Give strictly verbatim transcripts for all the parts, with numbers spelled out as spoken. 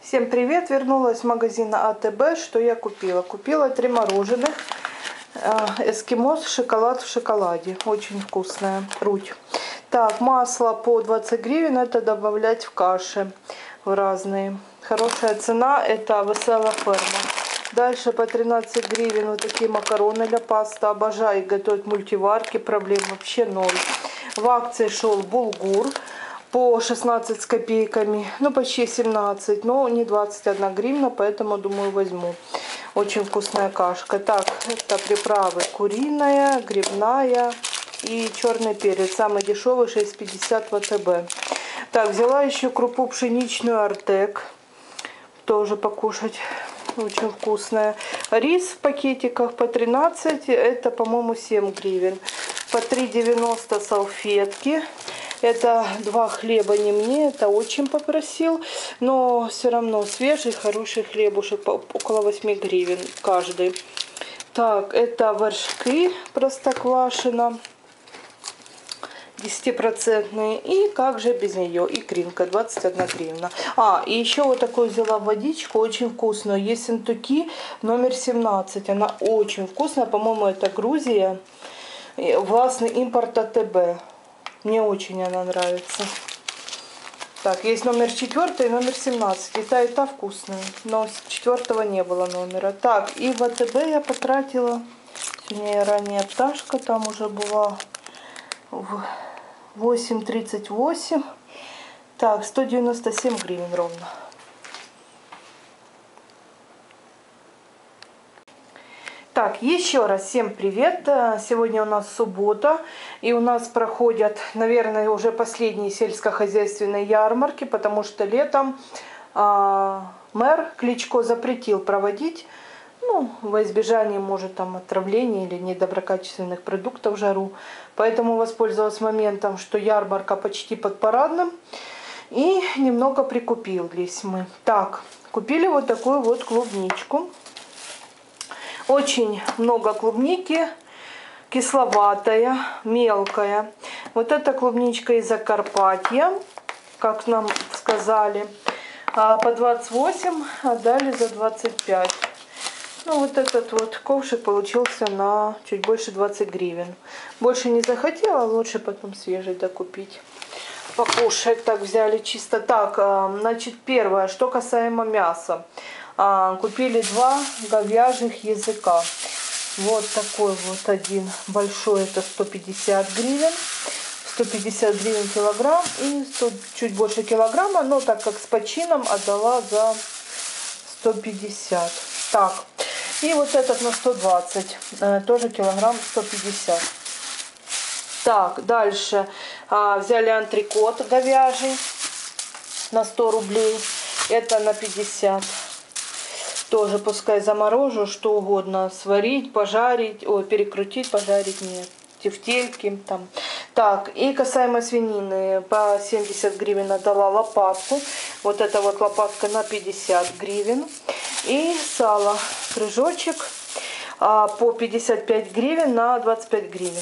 Всем привет! Вернулась с магазина А Т Б. Что я купила? Купила три мороженых. Эскимос шоколад в шоколаде. Очень вкусная. Руть. Так, масло по двадцать гривен. Это добавлять в каши в разные. Хорошая цена. Это Весела Ферма. Дальше по тринадцать гривен вот такие макароны для пасты. Обожаю готовить мультиварки. Проблем вообще ноль. В акции шел булгур по шестнадцать с копейками, ну почти семнадцать, но не двадцать одна гривна, поэтому думаю возьму. Очень вкусная кашка. Так, это приправы куриная, грибная и черный перец. Самый дешевый шесть пятьдесят в А Т Б. Так, взяла еще крупу пшеничную Артек, тоже покушать. Очень вкусная. Рис в пакетиках по тринадцать, это, по-моему, семь гривен. По три девяносто салфетки. Это два хлеба не мне, это очень попросил. Но все равно свежий, хороший хлебушек, около восьми гривен каждый. Так, это вершки простоквашино. десятипроцентные. И как же без нее? Икринка двадцать одна гривна. А, и еще вот такую взяла водичку, очень вкусную. Ессентуки номер семнадцать. Она очень вкусная. По-моему, это Грузия. Властный импорт А Т Б. Мне очень она нравится. Так, есть номер четвертый и номер семнадцать. И та, и та вкусная. Но с четвертого не было номера. Так, и в А Т Б я потратила. Сегодня я ранняя пташка. Там уже была в восемь тридцать восемь. Так, сто девяносто семь гривен ровно. Так, еще раз всем привет. Сегодня у нас суббота, и у нас проходят, наверное, уже последние сельскохозяйственные ярмарки, потому что летом а, мэр Кличко запретил проводить, ну, во избежание, может, там, отравления или недоброкачественных продуктов в жару. Поэтому воспользовалась моментом, что ярмарка почти под парадным, и немного прикупились мы. Так, купили вот такую вот клубничку. Очень много клубники, кисловатая, мелкая. Вот эта клубничка из Закарпатья, как нам сказали, по двадцать восемь, отдали за двадцать пять. Ну, вот этот вот ковшик получился на чуть больше двадцати гривен. Больше не захотела, лучше потом свежий докупить. Покушать. Так, взяли чисто так. Значит, первое, что касаемо мяса. А, купили два говяжьих языка. Вот такой вот один большой, это сто пятьдесят гривен. сто пятьдесят гривен килограмм и сто, чуть больше килограмма, но так как с почином отдала за сто пятьдесят. Так, и вот этот на сто двадцать, тоже килограмм сто пятьдесят. Так, дальше а, взяли антрикот говяжий на сто рублей, это на пятьдесят. Тоже пускай заморожу, что угодно, сварить, пожарить, ой, перекрутить, пожарить, нет, тефтельки там. Так, и касаемо свинины, по семьдесят гривен отдала лопатку. Вот эта вот лопатка на пятьдесят гривен. И сало, крыжочек, а, по пятьдесят пять гривен на двадцать пять гривен.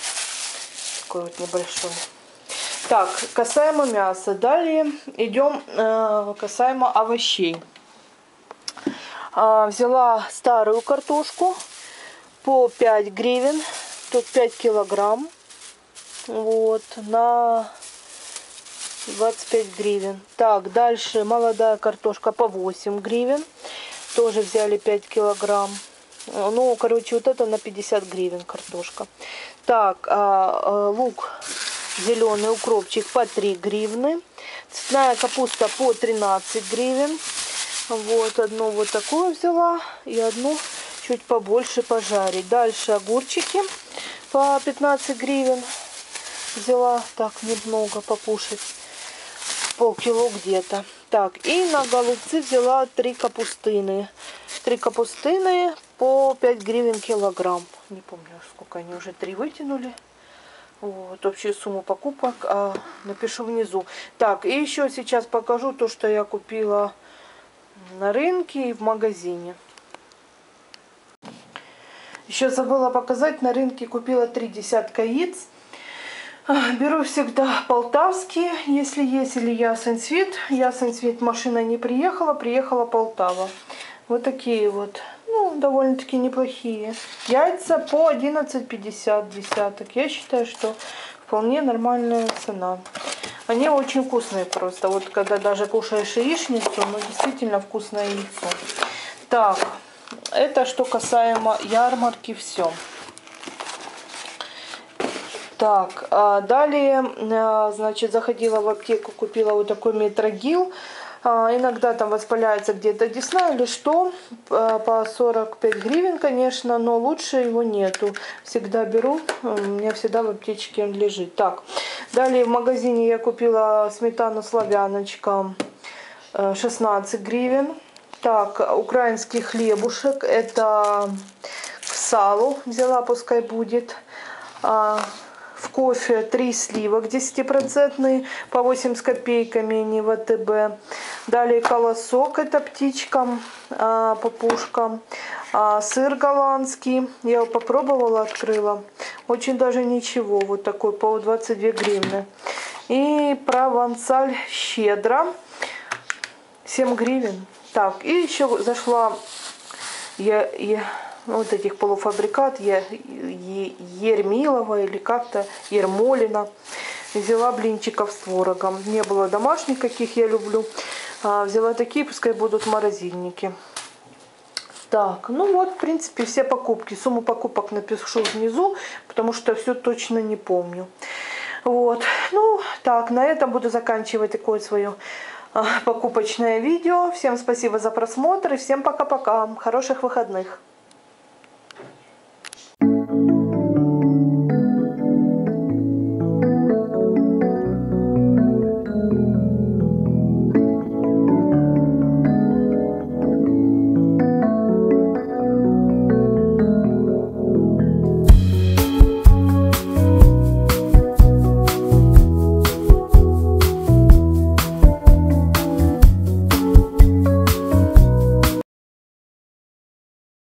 Такой вот небольшой. Так, касаемо мяса. Далее идем э, касаемо овощей. Взяла старую картошку по пять гривен, тут пять килограмм, вот, на двадцать пять гривен. Так, дальше молодая картошка по восемь гривен, тоже взяли пять килограмм. Ну, короче, вот это на пятьдесят гривен картошка. Так, а, а, лук зеленый, укропчик по три гривны, цветная капуста по тринадцать гривен. Вот, одну вот такую взяла и одну чуть побольше пожарить. Дальше огурчики по пятнадцать гривен взяла, так, немного покушать, полкило где-то. Так, и на голубцы взяла три капустыны. Три капустыны по пять гривен килограмм. Не помню, сколько они уже, три вытянули. Вот, общую сумму покупок а, напишу внизу. Так, и еще сейчас покажу то, что я купила на рынке и в магазине. Еще забыла показать, на рынке купила три десятка яиц. Беру всегда полтавские, если есть, или Ясень-Свет. Ясень-Свет машина не приехала, приехала Полтава. Вот такие вот, ну, довольно-таки неплохие. Яйца по одиннадцать пятьдесят десяток. Я считаю, что вполне нормальная цена. Они очень вкусные просто. Вот когда даже кушаешь яичницу, ну, действительно вкусное яйцо. Так, это что касаемо ярмарки, все. Так, далее, значит, заходила в аптеку, купила вот такой метрогил. Иногда там воспаляется где-то десна или что, по сорок пять гривен, конечно, но лучше его нету. Всегда беру, у меня всегда в аптечке он лежит. Так, далее в магазине я купила сметану славяночка, шестнадцать гривен. Так, украинский хлебушек, это к салу взяла, пускай будет. В кофе три сливок десятипроцентные по восемь с копейками, не в ВТБ. Далее колосок, это птичка, папушка. Сыр голландский, я его попробовала, открыла. Очень даже ничего, вот такой по двадцать две гривны. И провансаль щедро, семь гривен. Так, и еще зашла я... я вот этих полуфабрикат, я Ермилова или как-то, Ермолина. Взяла блинчиков с творогом. Не было домашних, каких я люблю. А взяла такие, пускай будут в морозильнике. Так, ну вот, в принципе, все покупки. Сумму покупок напишу внизу, потому что все точно не помню. Вот, ну, так, на этом буду заканчивать такое свое покупочное видео. Всем спасибо за просмотр и всем пока-пока. Хороших выходных.